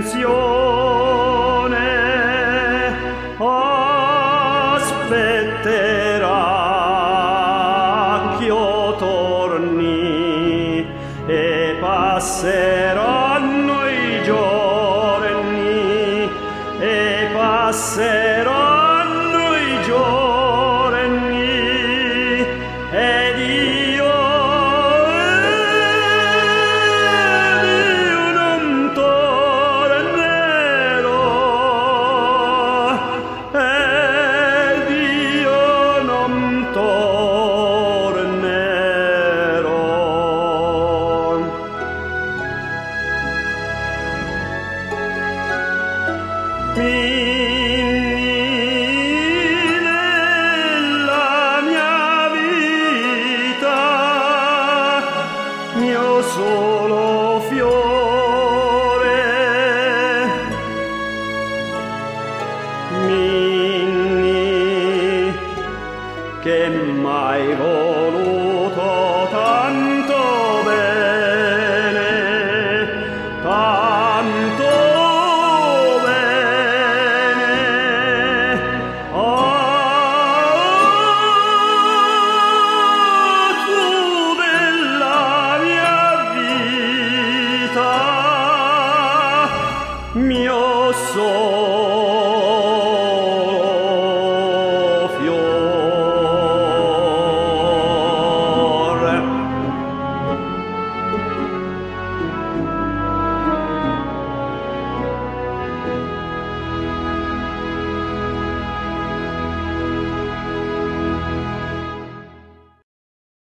intenzione aspetterà ch'io torni e passeranno i giorni e passeranno i giorni ed io non tornerò ed io non tornerò. Nella mia vita, mio solo fiore, Minni, che m'hai voluto tanto bene, tanto bene. Tu della mia vita, mio sole.